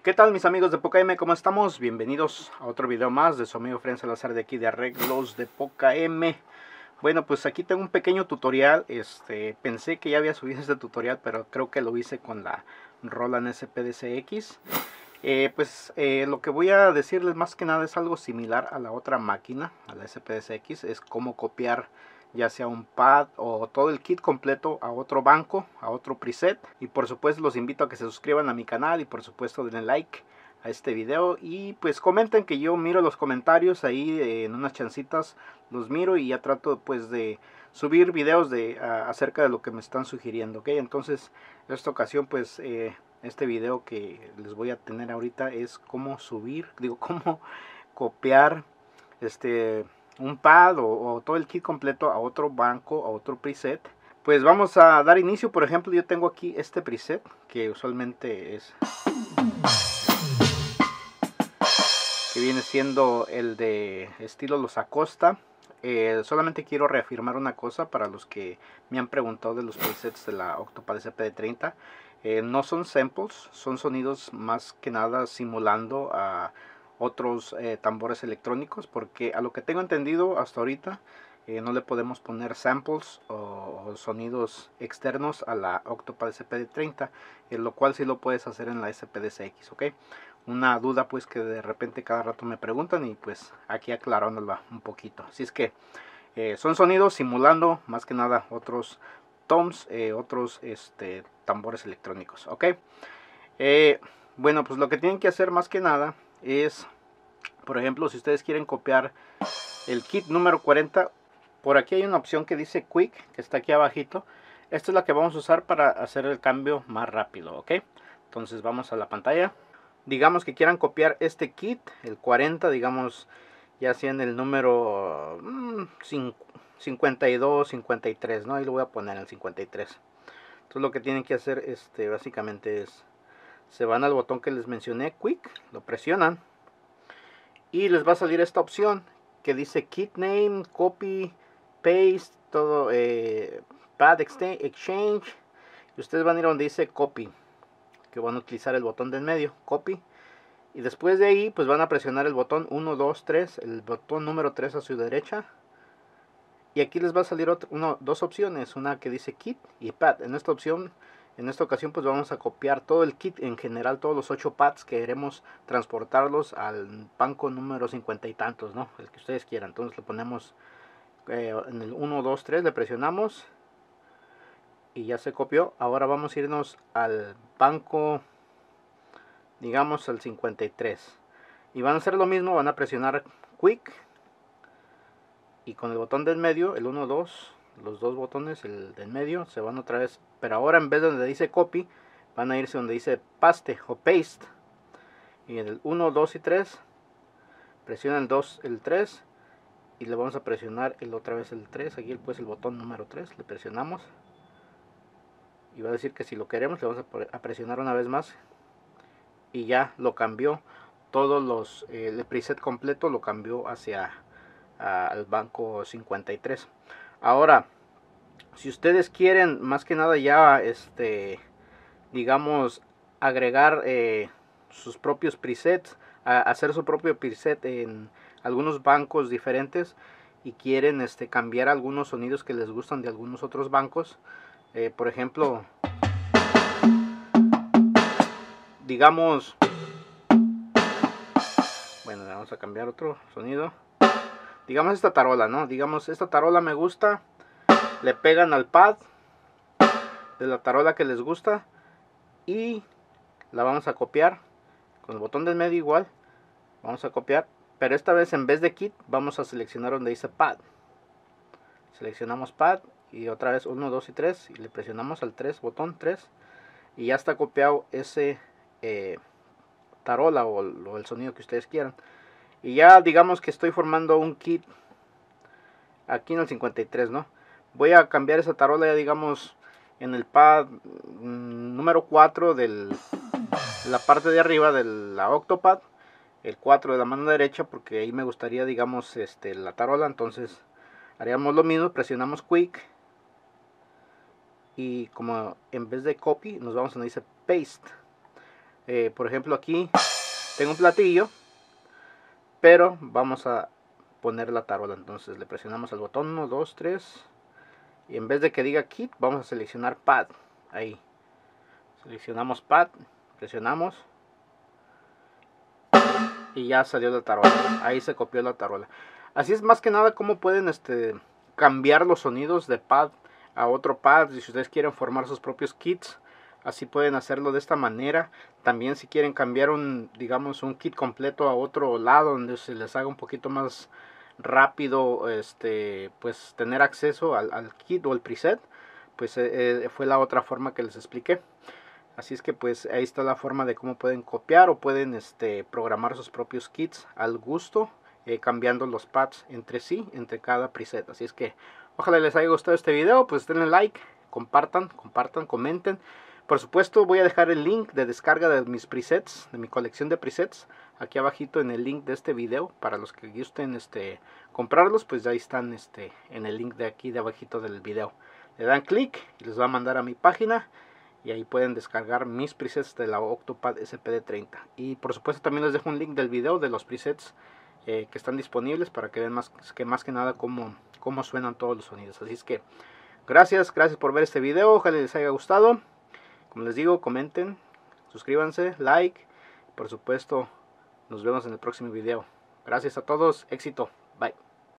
¿Qué tal mis amigos de PocaM? ¿Cómo estamos? Bienvenidos a otro video más de su amigo Fren Salazar de aquí de Arreglos de PocaM. Bueno, pues aquí tengo un pequeño tutorial. Pensé que ya había subido este tutorial, pero creo que lo hice con la Roland SPDCX. Lo que voy a decirles más que nada es algo similar a la otra máquina, a la SPDCX. Es cómo copiar ya sea un pad o todo el kit completo a otro banco, a otro preset. Y por supuesto los invito a que se suscriban a mi canal y por supuesto denle like a este video y pues comenten, que yo miro los comentarios ahí en unas chancitas, los miro y ya trato pues de subir videos acerca de lo que me están sugiriendo, ¿ok? Entonces en esta ocasión pues este video que les voy a tener ahorita es cómo cómo copiar un pad o todo el kit completo a otro banco, a otro preset. Pues vamos a dar inicio. Por ejemplo, yo tengo aquí este preset que usualmente que viene siendo el de estilo Los Acosta. Solamente quiero reafirmar una cosa para los que me han preguntado de los presets de la Octopad SPD30. No son samples, son sonidos más que nada simulando a otros tambores electrónicos, porque a lo que tengo entendido hasta ahorita no le podemos poner samples o sonidos externos a la Octopad SPD30, lo cual sí lo puedes hacer en la SPDCX, ¿ok? Una duda pues que de repente cada rato me preguntan y pues aquí aclarándola un poquito. Así es que son sonidos simulando más que nada otros toms, otros tambores electrónicos, ¿ok? Bueno, pues lo que tienen que hacer más que nada es, por ejemplo, si ustedes quieren copiar el kit número 40, por aquí hay una opción que dice Quick, que está aquí abajito. Esta es la que vamos a usar para hacer el cambio más rápido, ¿ok? Entonces vamos a la pantalla. Digamos que quieran copiar este kit, el 40, digamos, ya sea en el número 52, 53, ¿no? Ahí lo voy a poner en el 53. Entonces lo que tienen que hacer básicamente es, se van al botón que les mencioné, Quick, lo presionan y les va a salir esta opción que dice Kit Name, Copy, Paste, todo, Pad Exchange, y ustedes van a ir donde dice Copy, que van a utilizar el botón de en medio, Copy, y después de ahí pues van a presionar el botón 1, 2, 3, el botón número 3 a su derecha, y aquí les va a salir dos opciones, una que dice Kit y Pad. En esta ocasión pues vamos a copiar todo el kit en general, todos los 8 pads que queremos transportarlos al banco número 50 y tantos, ¿no? El que ustedes quieran. Entonces lo ponemos en el 1, 2, 3, le presionamos y ya se copió. Ahora vamos a irnos al banco, digamos al 53, y van a hacer lo mismo, van a presionar Quick y con el botón de en medio, el 1, 2, los dos botones, el de en medio, se van otra vez, pero ahora en vez de donde dice Copy, van a irse donde dice Paste o Paste, y en el 1, 2 y 3 presionan el 2, el 3, y le vamos a presionar otra vez el 3, aquí pues el botón número 3, le presionamos, y va a decir que si lo queremos le vamos a presionar una vez más, y ya lo cambió, todos el preset completo lo cambió hacia al banco 53. Ahora, si ustedes quieren más que nada ya digamos agregar sus propios presets, hacer su propio preset en algunos bancos diferentes y quieren cambiar algunos sonidos que les gustan de algunos otros bancos, por ejemplo, digamos, bueno, vamos a cambiar otro sonido, digamos esta tarola, ¿no? Digamos esta tarola me gusta, le pegan al pad de la tarola que les gusta y la vamos a copiar con el botón del medio igual, vamos a copiar, pero esta vez en vez de kit vamos a seleccionar donde dice pad, seleccionamos pad y otra vez 1, 2 y 3 y le presionamos al 3, botón 3, y ya está copiado ese tarola o el sonido que ustedes quieran. Y ya digamos que estoy formando un kit aquí en el 53, ¿no? Voy a cambiar esa tarola ya digamos en el pad número 4 de la parte de arriba de la Octopad, el 4 de la mano derecha, porque ahí me gustaría digamos la tarola. Entonces haríamos lo mismo, presionamos Quick y como en vez de Copy nos vamos donde dice Paste, Por ejemplo, aquí tengo un platillo, pero vamos a poner la tarola. Entonces le presionamos el botón 1, 2, 3 y en vez de que diga kit, vamos a seleccionar pad. Ahí seleccionamos pad, presionamos y ya salió la tarola. Ahí se copió la tarola. Así es más que nada como pueden cambiar los sonidos de pad a otro pad. Si ustedes quieren formar sus propios kits, así pueden hacerlo de esta manera. También si quieren cambiar digamos un kit completo a otro lado donde se les haga un poquito más rápido pues tener acceso al kit o al preset, pues fue la otra forma que les expliqué. Así es que pues ahí está la forma de cómo pueden copiar o pueden programar sus propios kits al gusto, cambiando los pads entre sí, entre cada preset. Así es que ojalá les haya gustado este video, pues denle like, compartan, comenten. Por supuesto voy a dejar el link de descarga de mis presets, de mi colección de presets, aquí abajito en el link de este video. Para los que gusten comprarlos, pues ahí están en el link de aquí de abajito del video. Le dan clic y les va a mandar a mi página. Y ahí pueden descargar mis presets de la Octopad SPD30. Y por supuesto también les dejo un link del video de los presets que están disponibles para que vean más que nada cómo suenan todos los sonidos. Así es que gracias por ver este video. Ojalá les haya gustado. Como les digo, comenten, suscríbanse, like. Por supuesto, nos vemos en el próximo video. Gracias a todos. Éxito. Bye.